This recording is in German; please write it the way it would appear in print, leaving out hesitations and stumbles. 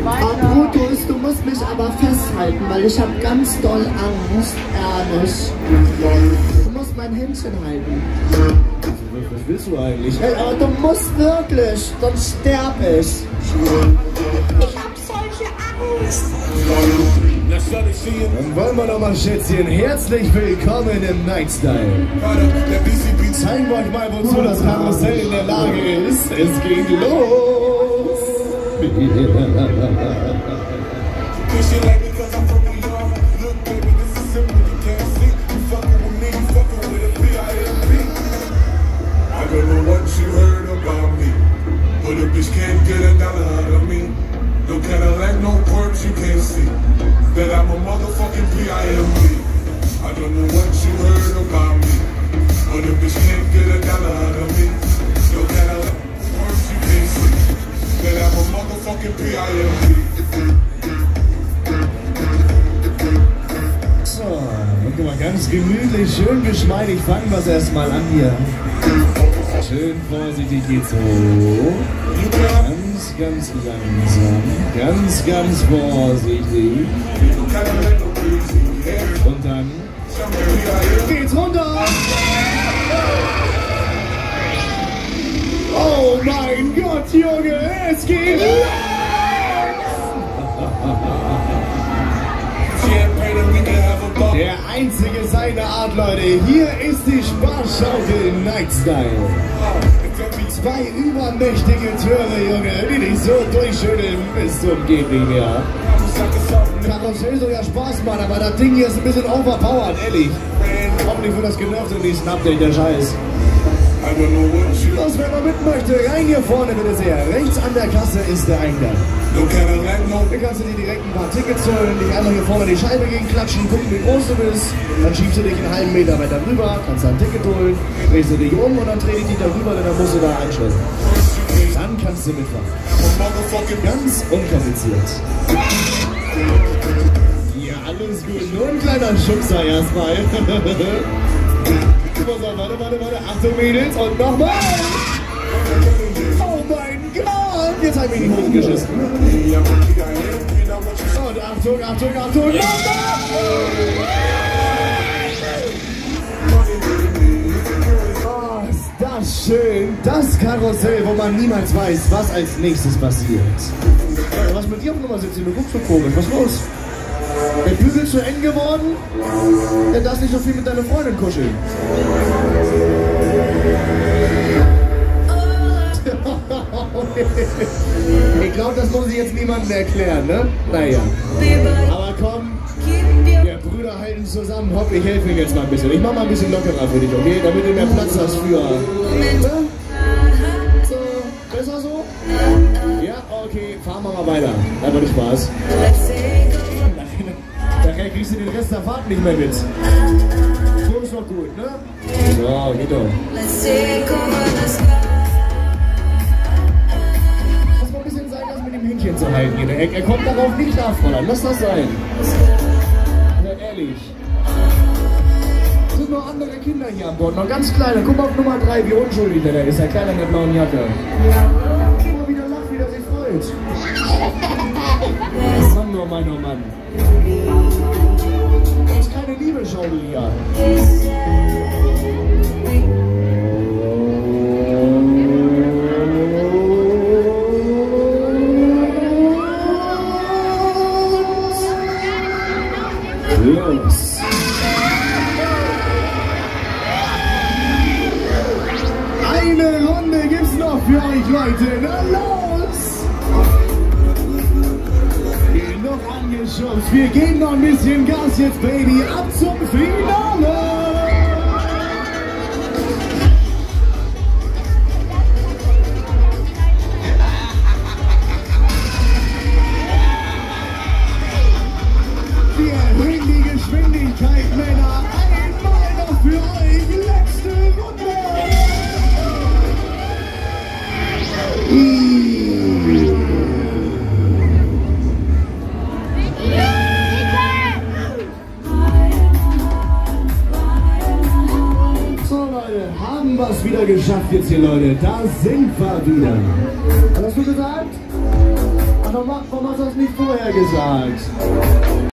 Brutus, du musst mich aber festhalten, weil ich habe ganz doll Angst, ehrlich. Du musst mein Händchen halten. Was willst du eigentlich? Hey, aber du musst wirklich, sonst sterb ich. Ich hab solche Angst. Dann wollen wir doch mal, Schätzchen, herzlich willkommen im Nightstyle. Zeigen wir euch mal, wozu das Karussell in der Lage ist. Es geht los. I don't know what you heard about me, but a bitch can't get a dollar out of me. No Cadillac, no perks, you can't see that I'm a motherfucking P.I.M.P. I don't know what you heard about me, but a bitch can't get a dollar out of me. No Cadillac, no perks, you can't see that I'm a motherfucking P.I.M.P. So, guck mal, ganz gemütlich, schön geschmeidig, fangen wir es erstmal an hier. Schön vorsichtig geht's hoch. Ganz, ganz langsam. Ganz, ganz vorsichtig. Und dann geht's runter. Oh mein Gott, Junge, es geht los! Der einzige seiner Art, Leute. Hier ist die Sparschaukel Nightstyle. Zwei übermächtige Türme, Junge, die dich so durchschütteln bis zum geht nicht mehr. Karussell soll ja Spaß machen, aber das Ding hier ist ein bisschen overpowered, ehrlich. Hoffentlich wird das genervt im nächsten Update, der Scheiß. Was, wer mal mit möchte, rein hier vorne bitte sehr. Rechts an der Kasse ist der Eingang. Hier kannst du dir direkt ein paar Tickets holen, dich einmal hier vorne die Scheibe gegen klatschen, gucken wie groß du bist. Dann schiebst du dich einen halben Meter weiter rüber, kannst da ein Ticket holen, drehst du dich um und dann dreh ich dich da rüber, dann musst du da einschließen. Dann kannst du mitfahren. Ganz unkompliziert. Ja, alles gut. Nur ein kleiner Schubser erstmal. Warte. Achtung, Mädels. Und nochmal. Oh mein Gott. Jetzt habe ich in die Hosen geschissen. Und Achtung. Nochmal. Oh, ist das schön. Das Karussell, wo man niemals weiß, was als nächstes passiert. Was mit dir auf Nummer 17? Du guckst so komisch. Was ist los? Der Bügel zu eng geworden? Dann darfst nicht so viel mit deiner Freundin kuscheln. Ich glaube, das muss ich jetzt niemandem erklären, ne? Naja. Aber komm, wir Brüder halten zusammen. Hopp, ich helfe mir jetzt mal ein bisschen. Ich mach mal ein bisschen lockerer für dich, okay? Damit du mehr Platz hast für... Ne? So, besser so? Ja, okay, fahren wir mal weiter. Einfach nicht Spaß. Nachher kriegst du den Rest der Fahrt nicht mehr mit. So ist doch gut, ne? So, geht doch. Lass mal ein bisschen sein, das mit dem Händchen zu halten. Er kommt darauf nicht nach, Fräulein. Lass das sein. Ja, ehrlich. Es sind noch andere Kinder hier an Bord. Noch ganz kleine. Guck mal auf Nummer 3, wie unschuldig der ist. Der Kleine mit der blauen Jacke. Guck mal, wie der lacht, wie der sich freut. Mann, oh Mann. Das ist keine Liebesschau hier. Los. Eine Runde gibt's noch für euch, Leute. Na los! Noch angeschossen. Wir geben noch ein bisschen Gas jetzt, Baby. Ab zum Finale! Wir erhöhen die Geschwindigkeit, Männer. Einmal noch für euch. Letzte Runde. Haben wir es wieder geschafft jetzt hier, Leute. Da sind wir wieder. Was hast du gesagt? Ach warum hast du das nicht vorher gesagt?